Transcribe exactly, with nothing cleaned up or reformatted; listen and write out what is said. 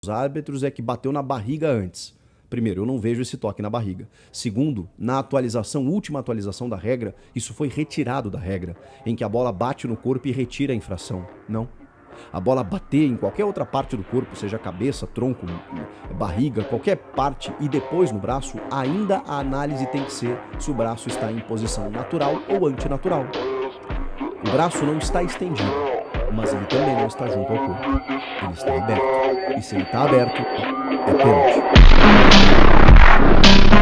os árbitros é que bateu na barriga antes. Primeiro, eu não vejo esse toque na barriga. Segundo, na atualização, última atualização da regra, isso foi retirado da regra, em que a bola bate no corpo e retira a infração. Não. A bola bater em qualquer outra parte do corpo, seja cabeça, tronco, barriga, qualquer parte, e depois no braço, ainda a análise tem que ser se o braço está em posição natural ou antinatural. O braço não está estendido, mas ele também não está junto ao corpo. Ele está aberto. E se ele está aberto, é pênalti.